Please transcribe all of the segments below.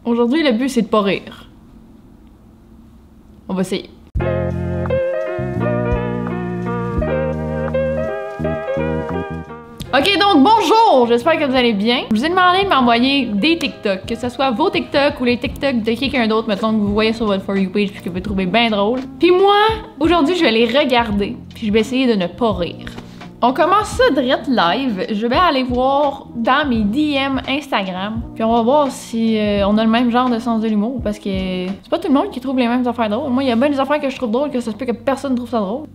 Aujourd'hui, le but, c'est de pas rire. On va essayer. Ok, donc bonjour! J'espère que vous allez bien. Je vous ai demandé de m'envoyer des TikTok, que ce soit vos TikTok ou les TikTok de quelqu'un d'autre, mettons que vous voyez sur votre For You page puis que vous trouvez bien drôle. Puis moi, aujourd'hui, je vais les regarder, puis je vais essayer de ne pas rire. On commence ça direct live. Je vais aller voir dans mes DM Instagram, puis on va voir si on a le même genre de sens de l'humour, parce que c'est pas tout le monde qui trouve les mêmes affaires drôles. Moi, il y a bien des affaires que je trouve drôles que ça se peut que personne trouve ça drôle.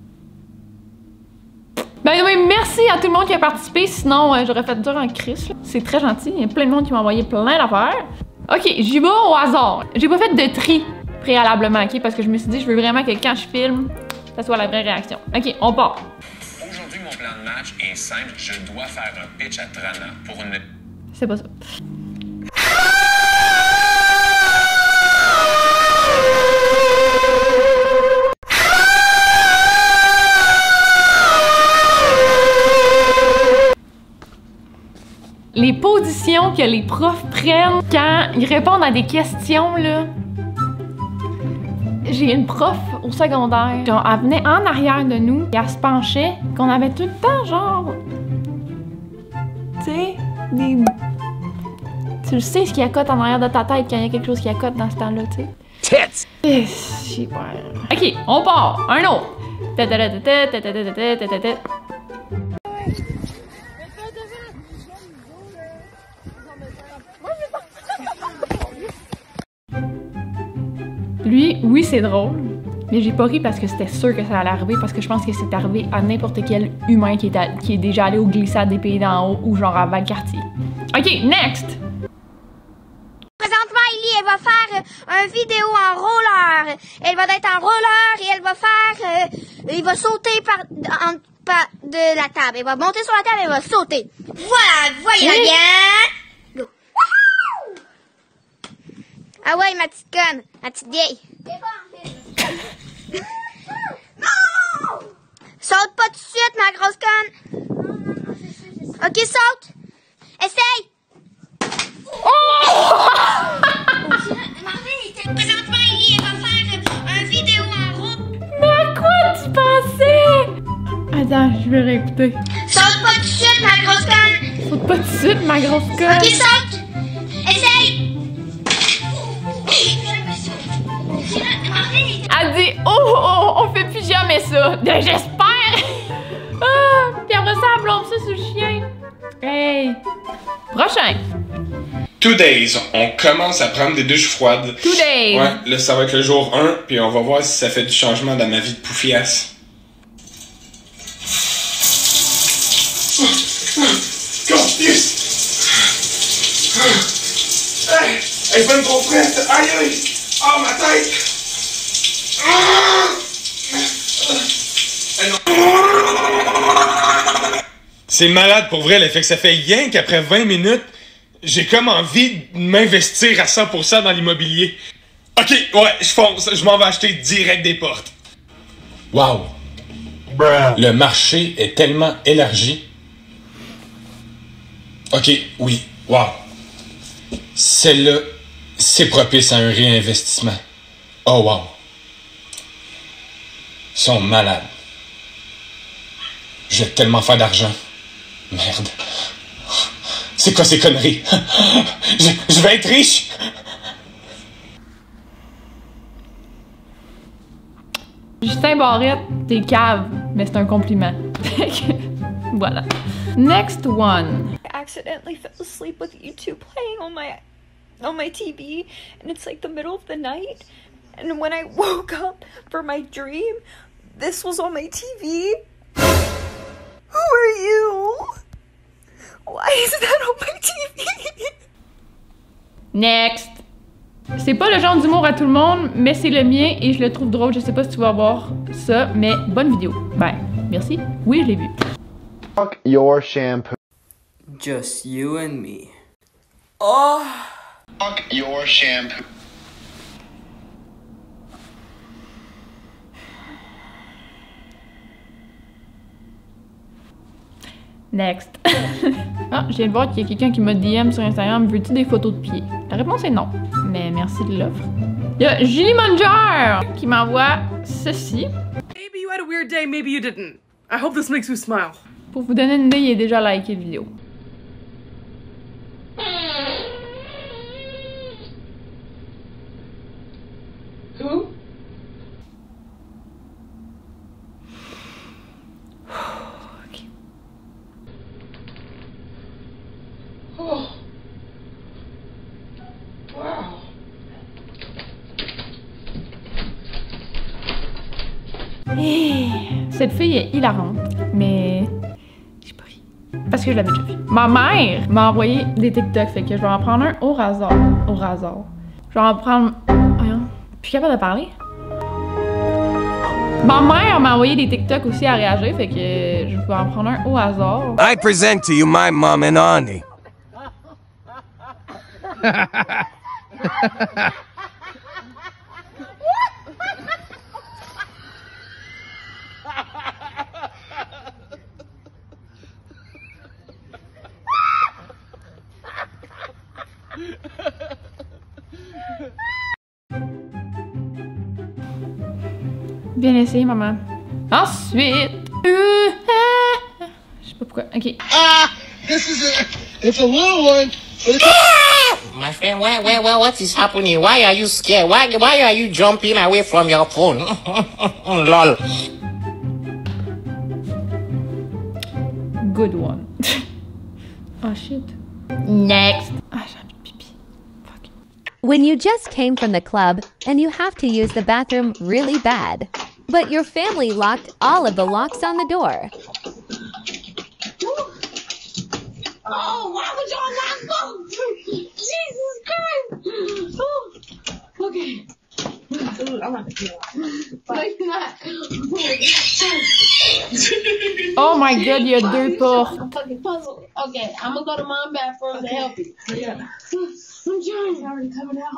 Ben oui, merci à tout le monde qui a participé, sinon j'aurais fait dur en crise. C'est très gentil, il y a plein de monde qui m'a envoyé plein d'affaires. Ok, j'y vais au hasard. J'ai pas fait de tri préalablement, ok, parce que je me suis dit, je veux vraiment que quand je filme, ça soit la vraie réaction. Ok, on part. Aujourd'hui, mon plan de match est simple. Je dois faire un pitch à Trana pour une... C'est pas ça. Les positions que les profs prennent quand ils répondent à des questions, là. J'ai une prof au secondaire, genre, elle venait en arrière de nous, et elle se penchait, qu'on avait tout le temps, genre... Tu sais, des... Tu le sais ce qui accote en arrière de ta tête quand il y a quelque chose qui accote dans ce temps-là, tu sais. Tits! Super. Ok, on part. Un autre. Lui, oui, c'est drôle, mais j'ai pas ri parce que c'était sûr que ça allait arriver, parce que je pense que c'est arrivé à n'importe quel humain qui est déjà allé au glissade des pays d'en haut ou genre à Valcartier. Ok, next! Présentement, Ellie, elle va faire une vidéo en roller. Elle va être en roller et elle va faire... il va sauter de la table. Elle va monter sur la table et elle va sauter. Voilà, voyez-la bien. Go. Ah ouais, ma petite conne, ma petite vieille. Non! Saute pas tout de suite, ma grosse conne. Ok, saute. Essaye. Oh! Présentement, Ellie, elle va faire une vidéo en route. Mais à quoi tu pensais? Attends, je vais réécouter. Saute pas tout de suite, ma grosse conne. Saute pas tout de suite, ma grosse conne. Ok, saute. Essaye. Elle dit oh, on fait plus jamais ça. J'espère. Ah, puis après ça, elle blâme ça sur le chien. Hey. Prochain. 2 days. On commence à prendre des douches froides. 2 days. Ouais, là ça va être le jour 1, puis on va voir si ça fait du changement dans ma vie de poufiasse. Hey, elle est bonne trop prête. Aïe aïe. Oh ma tête. C'est malade pour vrai, l'effet que ça fait rien qu'après 20 minutes, j'ai comme envie de m'investir à 100% dans l'immobilier. Ok, ouais, je fonce, je m'en vais acheter direct des portes. Wow. Le marché est tellement élargi. Ok, oui, wow. Celle-là, c'est propice à un réinvestissement. Oh wow. Ils sont malades. Je vais tellement faire d'argent. Merde. C'est quoi ces conneries? Je vais être riche! Justin Barrette, t'es cave, mais c'est un compliment. Voilà. Next one. I accidentally fell asleep with YouTube playing on my TV, and it's like the middle of the night, and when I woke up for my dream, this was on my TV. Who are you? Why is that on my TV? Next. C'est pas le genre d'humour à tout le monde, mais c'est le mien et je le trouve drôle. Je sais pas si tu vas voir ça, mais bonne vidéo. Ben, merci. Oui, je l'ai vu. Fuck your shampoo. Just you and me. Oh! Fuck your shampoo. Next. Ah, je viens de voir qu'il y a quelqu'un qui m'a DM sur Instagram. Veux-tu des photos de pieds? La réponse est non. mais merci de l'offre. Il y a Julie Manger qui m'envoie ceci. Maybe you had a weird day, maybe you didn't. I hope this makes you smile. Pour vous donner une idée, il a déjà liké la vidéo. Who? Okay. Oh. Wow. Cette fille est hilarante, mais j'ai pas ri. Parce que je l'avais déjà vu. Ma mère m'a envoyé des TikTok, fait que je vais en prendre un au hasard. Au hasard. Je vais en prendre... Voyons, je suis capable de parler? Ma mère m'a envoyé des TikTok aussi à réagir, fait que je vais en prendre un au hasard. I present to you my mom and auntie. Bien essayé, maman. Ensuite... Je sais pas pourquoi. Ok. It's a little one. My friend, what is happening? Why are you scared? Why are you jumping away from your phone? Lol. Good one. Oh shit. Next. Ah, j'ai envie de pipi. Fuck. When you just came from the club and you have to use the bathroom really bad, but your family locked all of the locks on the door. Oh, why would y'all not go? Jesus Christ! Oh, okay. I'm not gonna Oh my god, il y a deux portes. I'm fucking puzzled. Okay, I'm gonna go to mom's bathroom to help you. Yeah. I'm trying. It's already coming out.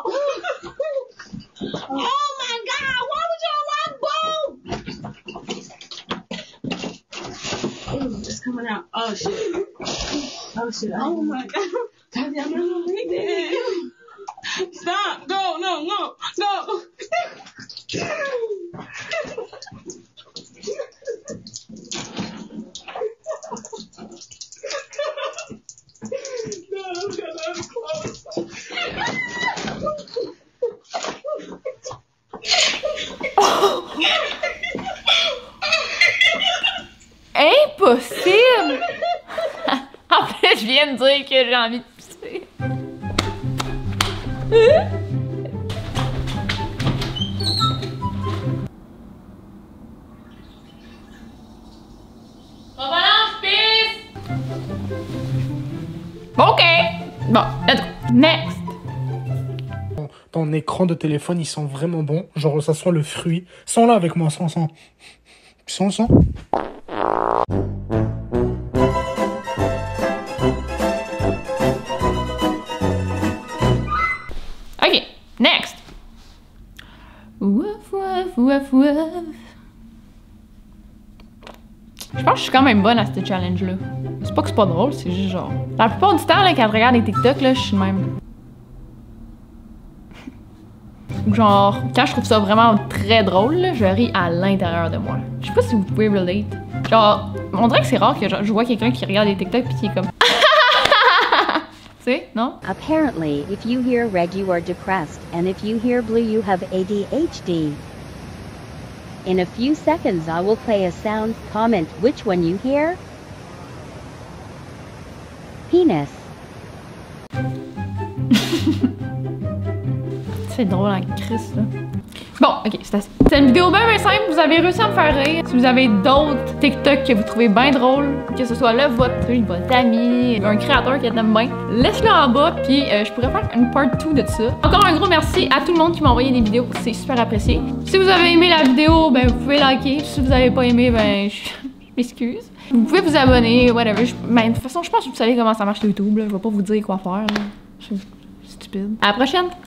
Oh my god, why would y'all lock both? Ooh, it's coming out. Oh shit. Oh shit. Oh my god. I'm gonna read it. Stop. Go. No. Go. Impossible! En plus, je viens de dire que j'ai envie de pisser. On balance, pisse! Ok! Bon, let's go. Next! Ton écran de téléphone, il sent vraiment bon. Genre, ça sent le fruit. Sens-la avec moi, sens. Sens. Ok, next! Wouf. Je pense que je suis quand même bonne à ce challenge-là. C'est pas que c'est pas drôle, c'est juste genre... La plupart du temps, là, quand je regarde les TikTok, là, je suis de même... Genre, quand je trouve ça vraiment très drôle, là, je ris à l'intérieur de moi. Je sais pas si vous pouvez relate. Genre, on dirait que c'est rare que genre, je vois quelqu'un qui regarde les TikTok pis qui est comme... Tu sais, non? Apparently, if you hear red, you are depressed, and if you hear blue, you have ADHD. In a few seconds, I will play a sound. Comment which one you hear. Penis. C'est drôle en Christ, là. Bon, ok, c'était une vidéo bien simple. Vous avez réussi à me faire rire. Si vous avez d'autres TikTok que vous trouvez bien drôles, que ce soit le vôtre, votre ami, un créateur qui aime bien, laisse-le en bas, puis je pourrais faire une part 2 de ça. Encore un gros merci à tout le monde qui m'a envoyé des vidéos. C'est super apprécié. Si vous avez aimé la vidéo, ben vous pouvez liker. Si vous avez pas aimé, ben je m'excuse. Vous pouvez vous abonner, whatever. Mais de toute façon, je pense que vous savez comment ça marche YouTube, là. Je vais pas vous dire quoi faire, là. Je suis stupide. À la prochaine!